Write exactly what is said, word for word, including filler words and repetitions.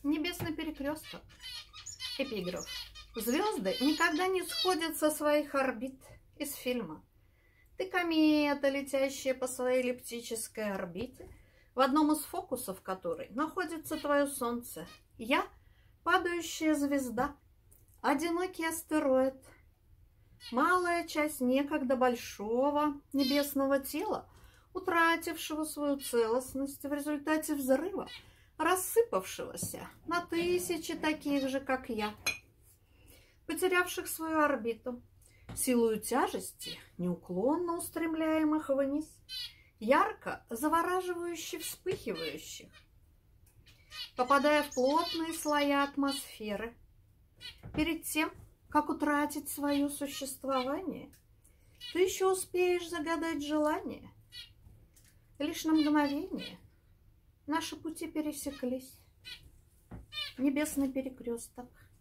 Небесный перекресток. Эпиграф. Звезды никогда не сходят со своих орбит. Из фильма. Ты комета, летящая по своей эллиптической орбите, в одном из фокусов которой находится твое Солнце. Я — падающая звезда, одинокий астероид. Малая часть некогда большого небесного тела, утратившего свою целостность в результате взрыва, рассыпавшегося на тысячи таких же, как я, потерявших свою орбиту, силою тяжести, неуклонно устремляемых вниз, ярко завораживающе вспыхивающих, попадая в плотные слои атмосферы. Перед тем, как утратить свое существование, ты еще успеешь загадать желание. Лишь на мгновение наши пути пересеклись. Небесный перекресток.